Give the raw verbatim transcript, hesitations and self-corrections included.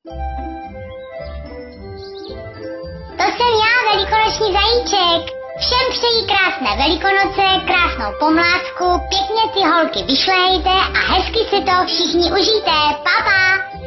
To jsem já, velikonoční zajíček. Všem přeji krásné Velikonoce, krásnou pomlázku, pěkně si holky vyšlejte a hezky si to všichni užijte. Pa, pa!